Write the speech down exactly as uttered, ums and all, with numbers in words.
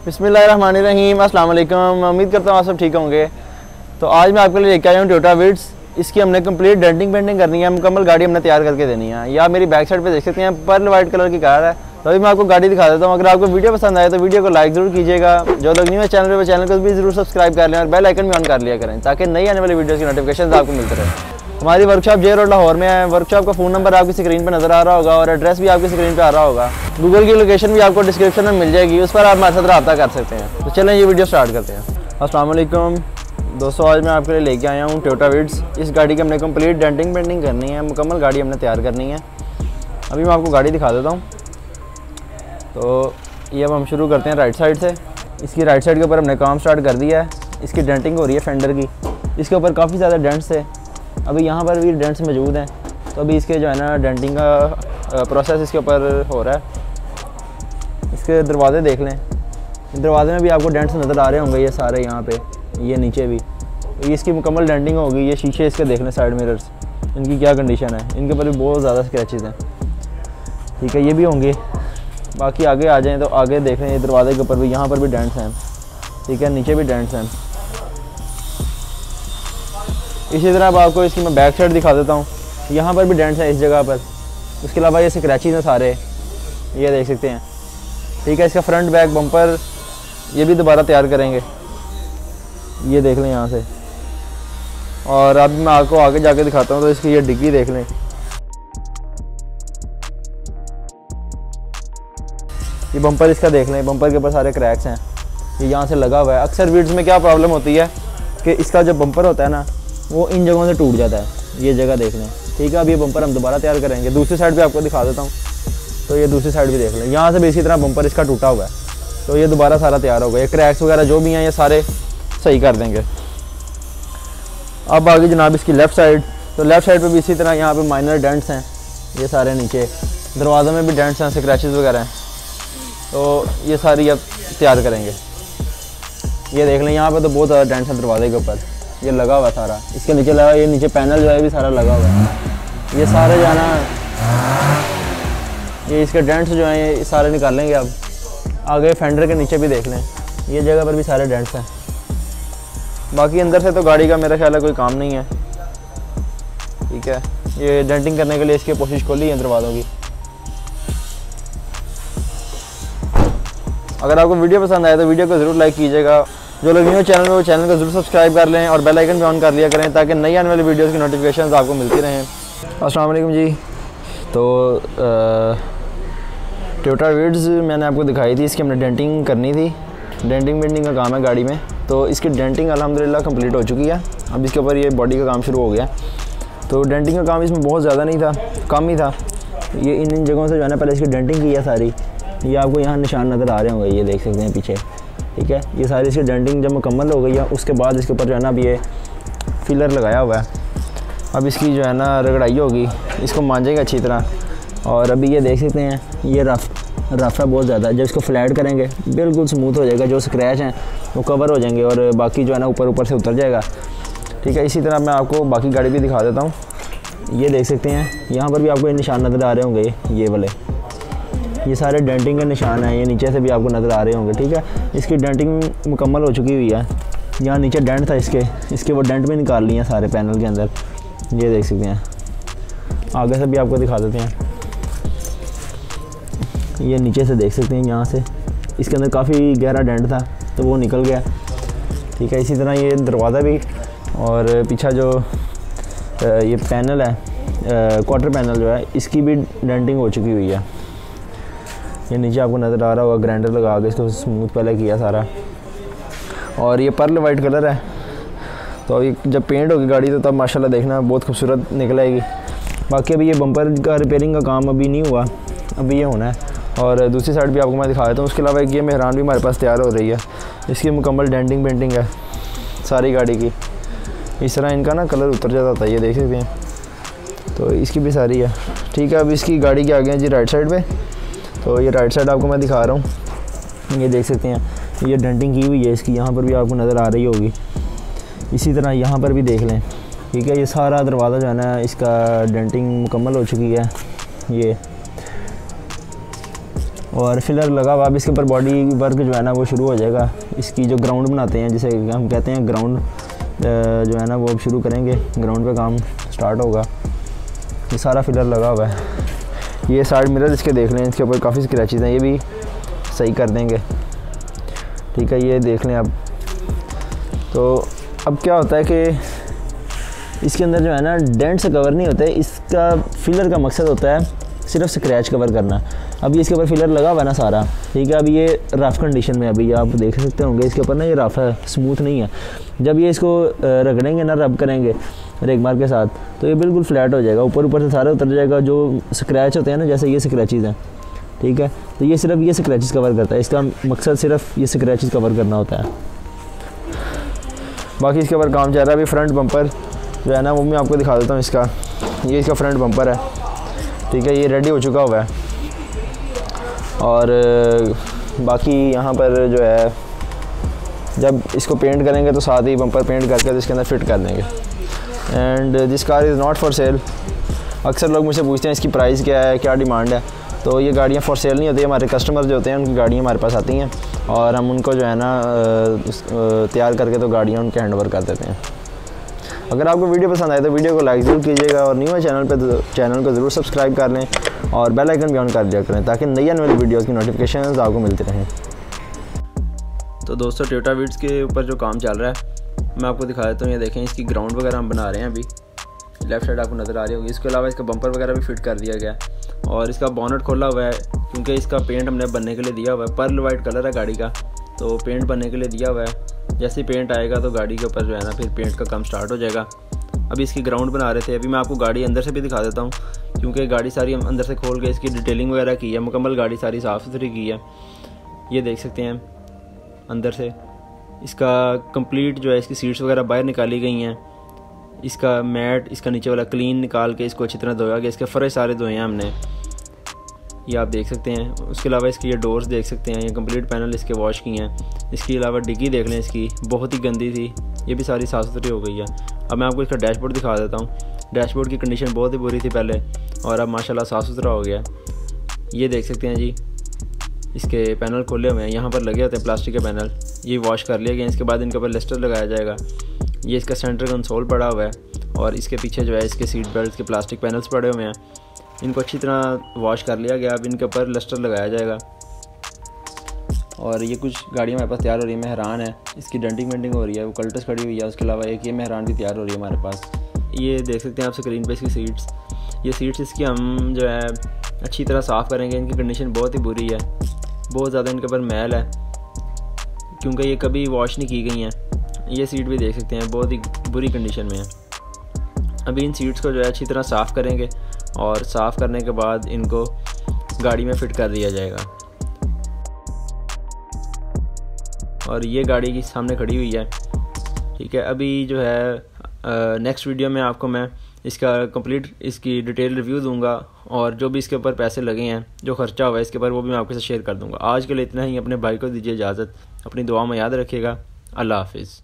बिस्मिल्लाहिर्रहमानिर्रहीम, अस्सलाम वालेकुम। उम्मीद करता हूँ आप सब ठीक होंगे। तो आज मैं आपके लिए लेके आया हूँ टोयोटा विट्स। इसकी हमने कंप्लीट डेंटिंग पेंटिंग करनी है, मुकम्मल गाड़ी हमने तैयार करके देनी है। या मेरी बैक साइड पे देख सकते हैं पर्ल वाइट कलर की कार है। तो अभी मैं आपको गाड़ी दिखा देता हूँ। अगर आपको वीडियो पसंद आए तो वीडियो को लाइक ज़रूर कीजिएगा। जो लोग न्यू है चैनल पर चैनल को भी जरूर सब्सक्राइब कर लें और बेल आइकन भी ऑन कर लिया करें ताकि नई आने वाली वीडियोज़ की नोटिफिकेशन आपको मिलते रहे। हमारी वर्कशॉप जे रोड लाहौर में है। वर्कशॉप का फ़ोन नंबर आपकी स्क्रीन पर नज़र आ रहा होगा और एड्रेस भी आपकी स्क्रीन पर आ रहा होगा। गूगल की लोकेशन भी आपको डिस्क्रिप्शन में मिल जाएगी, उस पर आप हमारे साथ रब्ता कर सकते हैं। तो चलें ये वीडियो स्टार्ट करते हैं। अस्सलाम वालेकुम दोस्तों, आज मैं आपके लिए लेके आया हूँ टोयोटा विट्स। इस गाड़ी की हमने कंप्लीट डेंटिंग पेंटिंग करनी है, मुकम्मल गाड़ी हमने तैयार करनी है। अभी मैं आपको गाड़ी दिखा देता हूँ। तो ये अब हम शुरू करते हैं राइट साइड से। इसकी राइट साइड के ऊपर हमने काम स्टार्ट कर दिया है। इसकी डेंटिंग हो रही है फेंडर की। इसके ऊपर काफ़ी ज़्यादा डेंट्स है, अभी यहाँ पर भी डेंट्स मौजूद हैं। तो अभी इसके जो है ना डेंटिंग का प्रोसेस इसके ऊपर हो रहा है। इसके दरवाजे देख लें, दरवाजे में भी आपको डेंट्स नज़र आ रहे होंगे, ये सारे यहाँ पे, ये नीचे भी। तो ये इसकी मुकम्मल डेंटिंग होगी। ये शीशे इसके देख लें, साइड मिरर्स, इनकी क्या कंडीशन है, इनके ऊपर भी बहुत ज़्यादा स्क्रैचेस हैं। ठीक है, ये भी होंगे। बाकी आगे आ जाएँ तो आगे देख लें, ये दरवाजे के ऊपर भी, यहाँ पर भी डेंट्स हैं। ठीक है, नीचे भी डेंट्स हैं। इसी तरह अब आपको इसकी मैं बैक साइड दिखा देता हूँ। यहाँ पर भी डेंट्स हैं इस जगह पर। उसके अलावा ये स्क्रैचेस हैं सारे, ये देख सकते हैं। ठीक है, इसका फ्रंट बैक बम्पर ये भी दोबारा तैयार करेंगे, ये देख लें यहाँ से। और अब मैं आपको आगे जाके दिखाता हूँ। तो इसकी ये डिग्गी देख लें, ये बम्पर इसका देख लें, बम्पर के ऊपर सारे क्रैक्स हैं, ये यहाँ से लगा हुआ है। अक्सर विट्स में क्या प्रॉब्लम होती है कि इसका जो बम्पर होता है ना, वो इन जगहों से टूट जाता है। ये जगह देख लें। ठीक है, अब ये बम्पर हम दोबारा तैयार करेंगे। दूसरी साइड भी आपको दिखा देता हूँ। तो ये दूसरी साइड भी देख लें, यहाँ से भी इसी तरह बम्पर इसका टूटा हुआ है। तो ये दोबारा सारा तैयार होगा। ये क्रैक्स वगैरह जो भी हैं ये सारे सही कर देंगे। अब आगे जनाब इसकी लेफ़्ट साइड। तो लेफ़्ट साइड पर भी इसी तरह यहाँ पर माइनर डेंट्स हैं, ये सारे नीचे दरवाज़ों में भी डेंट्स हैं, स्क्रैचेस वगैरह हैं। तो ये सारी अब तैयार करेंगे। ये देख लें, यहाँ पर तो बहुत ज़्यादा डेंट्स हैं दरवाजे के ऊपर, ये लगा हुआ है सारा। इसके नीचे लगा, ये नीचे पैनल जो है भी सारा लगा हुआ है। ये सारे जो है ना, ये इसके डेंट्स जो हैं ये सारे निकालेंगे। अब आगे फेंडर के नीचे भी देख लें, ये जगह पर भी सारे डेंट्स हैं। बाकी अंदर से तो गाड़ी का मेरा ख्याल है कोई काम नहीं है। ठीक है, ये डेंटिंग करने के लिए इसकी कोशिश खोली है दरवाज़ों की। अगर आपको वीडियो पसंद आए तो वीडियो को ज़रूर लाइक कीजिएगा। जो लोग न्यू चैनल में वो चैनल को जरूर सब्सक्राइब कर लें और बेल आइकन भी ऑन कर लिया करें ताकि नई आने वाली वीडियोस की नोटिफिकेशंस आपको मिलती रहें। अस्सलाम वालेकुम जी। तो टोयोटा विट्स मैंने आपको दिखाई थी, इसकी हमने डेंटिंग करनी थी। डेंटिंग पेंटिंग का काम है गाड़ी में। तो इसकी डेंटिंग अल्हम्दुलिल्लाह कंप्लीट हो चुकी है। अब इसके ऊपर ये बॉडी का काम शुरू हो गया। तो डेंटिंग का काम इसमें बहुत ज़्यादा नहीं था, कम ही था। ये इन इन जगहों से जो है ना पहले इसकी डेंटिंग की है सारी। ये आपको यहाँ निशान नज़र आ रहे होंगे, ये देख सकते हैं पीछे। ठीक है, ये सारी इसकी डेंटिंग जब मुकम्मल हो गई है उसके बाद इसके ऊपर जो है ना अब ये फिलर लगाया हुआ है। अब इसकी जो है ना रगड़ाई होगी, इसको मांजेंगे अच्छी तरह। और अभी ये देख सकते हैं ये रफ़ रफ़ है बहुत ज़्यादा। जब इसको फ्लैट करेंगे बिल्कुल स्मूथ हो जाएगा, जो स्क्रैच हैं वो कवर हो जाएंगे और बाकी जो है ना ऊपर ऊपर से उतर जाएगा। ठीक है, इसी तरह मैं आपको बाकी गाड़ी भी दिखा देता हूँ। ये देख सकते हैं, यहाँ पर भी आपको ये निशान नज़र आ रहे होंगे, ये वाले, ये सारे डेंटिंग के निशान हैं। ये नीचे से भी आपको नज़र आ रहे होंगे। ठीक है, इसकी डेंटिंग मुकम्मल हो चुकी हुई है। यहाँ नीचे डेंट था इसके, इसके वो डेंट भी निकाल लिए हैं सारे पैनल के अंदर, ये देख सकते हैं। आगे से भी आपको दिखा देते हैं, ये नीचे से देख सकते हैं, यहाँ से इसके अंदर काफ़ी गहरा डेंट था तो वो निकल गया। ठीक है, इसी तरह ये दरवाज़ा भी और पीछा जो ये पैनल है, क्वार्टर पैनल जो है, इसकी भी डेंटिंग हो चुकी हुई है। ये नीचे आपको नज़र आ रहा होगा, ग्राइंडर लगा के इसको स्मूथ पहले किया सारा। और ये पर्ल वाइट कलर है। तो अभी जब पेंट होगी गाड़ी तो तब माशाल्लाह देखना बहुत खूबसूरत निकलेगी। बाकी अभी ये बम्पर का रिपेयरिंग का काम अभी नहीं हुआ, अभी ये होना है। और दूसरी साइड भी आपको मैं दिखा देता हूँ। उसके अलावा एक ये मेहरान भी हमारे पास तैयार हो रही है, इसकी मुकम्मल डेंटिंग पेंटिंग है सारी गाड़ी की। इस तरह इनका ना कलर उतर जाता था, ये देख सकते हैं। तो इसकी भी सारी है। ठीक है, अब इसकी गाड़ी के आगे हैं जी राइट साइड पे। तो ये राइट साइड आपको मैं दिखा रहा हूँ, ये देख सकते हैं, ये डेंटिंग की हुई है इसकी, यहाँ पर भी आपको नज़र आ रही होगी। इसी तरह यहाँ पर भी देख लें। ठीक है, ये सारा दरवाज़ा जो है ना इसका डेंटिंग मुकम्मल हो चुकी है। ये और फिलर लगा हुआ। अब इसके ऊपर बॉडी वर्क जो है ना वो शुरू हो जाएगा। इसकी जो ग्राउंड बनाते हैं जिसे हम कहते हैं ग्राउंड जो है ना वो अब शुरू करेंगे। ग्राउंड पे काम स्टार्ट होगा। ये सारा फिलर लगा हुआ है। ये साइड मिरर इसके देख लें, इसके ऊपर काफ़ी स्क्रैचेस हैं, ये भी सही कर देंगे। ठीक है, ये देख लें अब। तो अब क्या होता है कि इसके अंदर जो है ना डेंट से कवर नहीं होते। इसका फिलर का मकसद होता है सिर्फ स्क्रैच कवर करना। अब ये इसके ऊपर फिलर लगा हुआ है ना सारा, ठीक है। अब ये रफ़ कंडीशन में, अभी आप देख सकते होंगे इसके ऊपर ना ये रफ़ है, स्मूथ नहीं है। जब ये इसको रगड़ेंगे ना, रब करेंगे रेगमार के साथ, तो ये बिल्कुल फ्लैट हो जाएगा, ऊपर ऊपर से सारा उतर जाएगा। जो स्क्रैच होते हैं ना, जैसे ये स्क्रैचेस हैं, ठीक है, तो ये सिर्फ ये स्क्रैचेस कवर करता है। इसका मकसद सिर्फ ये स्क्रैचेस कवर करना होता है। बाकी इसके ऊपर काम चल रहा है। अभी फ्रंट बम्पर जो है ना वो मैं आपको दिखा देता हूँ। इसका ये इसका फ्रंट बम्पर है, ठीक है, ये रेडी हो चुका हुआ है। और बाकी यहाँ पर जो है जब इसको पेंट करेंगे तो साथ ही बम्पर पेंट करके तो इसके अंदर फिट कर देंगे। And this car is not for sale. अक्सर लोग मुझसे पूछते हैं इसकी प्राइस क्या है, क्या डिमांड है। तो ये गाड़ियाँ फॉर सेल नहीं होती। हमारे कस्टमर जो होते हैं उनकी गाड़ियाँ हमारे पास आती हैं और हम उनको जो है ना तैयार करके तो गाड़ियाँ उनके हैंड ओवर कर देते हैं। अगर आपको वीडियो पसंद आए तो वीडियो को लाइक ज़रूर कीजिएगा और न्यू है चैनल पे तो चैनल को ज़रूर सब्सक्राइब कर लें और बेल आइकन भी ऑन कर दिया करें ताकि नई आने वाली वीडियोज़ की नोटिफिकेशन आपको मिलती रहें। तो दोस्तों टोयोटा विट्स के ऊपर जो काम चल रहा है मैं आपको दिखा देता हूँ। ये देखें, इसकी ग्राउंड वगैरह हम बना रहे हैं। अभी लेफ़्ट साइड आपको नज़र आ रही होगी। इसके अलावा इसका बम्पर वगैरह भी फिट कर दिया गया और इसका बॉनेट खोला हुआ है क्योंकि इसका पेंट हमने बनने के लिए दिया हुआ है। पर्ल वाइट कलर है गाड़ी का, तो पेंट बनने के लिए दिया हुआ है। जैसे ही पेंट आएगा तो गाड़ी के ऊपर जो है ना फिर पेंट का काम स्टार्ट हो जाएगा। अभी इसकी ग्राउंड बना रहे थे। अभी मैं आपको गाड़ी अंदर से भी दिखा देता हूँ क्योंकि गाड़ी सारी हम अंदर से खोल के इसकी डिटेलिंग वगैरह की है। मुकम्मल गाड़ी सारी साफ़ सुथरी की है। ये देख सकते हैं अंदर से इसका कंप्लीट जो है इसकी सीट्स वगैरह बाहर निकाली गई हैं। इसका मैट, इसका नीचे वाला क्लीन निकाल के इसको अच्छी तरह धोया गया। इसके फर्श सारे धोए हैं हमने, ये आप देख सकते हैं। उसके अलावा इसकी ये डोर्स देख सकते हैं, ये कंप्लीट पैनल इसके वॉश किए हैं। इसके अलावा डिग्गी देख लें, इसकी बहुत ही गंदी थी, ये भी सारी साफ़ सुथरी हो गई है। अब मैं आपको इसका डैशबोर्ड दिखा देता हूँ। डैशबोर्ड की कंडीशन बहुत ही बुरी थी पहले और अब माशाल्लाह साफ़ सुथरा हो गया। ये देख सकते हैं जी, इसके पैनल खोले हुए हैं, यहाँ पर लगे होते हैं प्लास्टिक के पैनल, ये वॉश कर लिए गए। इसके बाद इनके ऊपर लिस्टर लगाया जाएगा। ये इसका सेंटर कंसोल पड़ा हुआ है और इसके पीछे जो है इसके सीट बेल्ट के प्लास्टिक पैनल्स पड़े हुए हैं। इनको अच्छी तरह वॉश कर लिया गया। अब इनके ऊपर लिस्टर लगाया जाएगा और ये कुछ गाड़ियाँ हमारे पास तैयार हो रही है। मेहरान है, इसकी डेंटिंग वेंटिंग हो रही है, वो कल्टस खड़ी हुई है। उसके अलावा एक ये मेहरान भी तैयार हो रही है हमारे पास। ये देख सकते हैं आप स्क्रीन पे इसकी सीट्स। ये सीट्स इसकी हम जो है अच्छी तरह साफ़ करेंगे। इनकी कंडीशन बहुत ही बुरी है, बहुत ज़्यादा इनके ऊपर मैल है क्योंकि ये कभी वॉश नहीं की गई हैं। ये सीट भी देख सकते हैं बहुत ही बुरी कंडीशन में है। अभी इन सीट्स को जो है अच्छी तरह साफ़ करेंगे और साफ़ करने के बाद इनको गाड़ी में फ़िट कर दिया जाएगा। और ये गाड़ी की सामने खड़ी हुई है, ठीक है। अभी जो है नेक्स्ट वीडियो में आपको मैं इसका कंप्लीट इसकी डिटेल रिव्यू दूंगा और जो भी इसके ऊपर पैसे लगे हैं, जो खर्चा हुआ है इसके ऊपर, वो भी मैं आपके साथ शेयर कर दूंगा। आज के लिए इतना ही। अपने भाई को दीजिए इजाज़त, अपनी दुआ में याद रखिएगा। अल्लाह हाफिज़।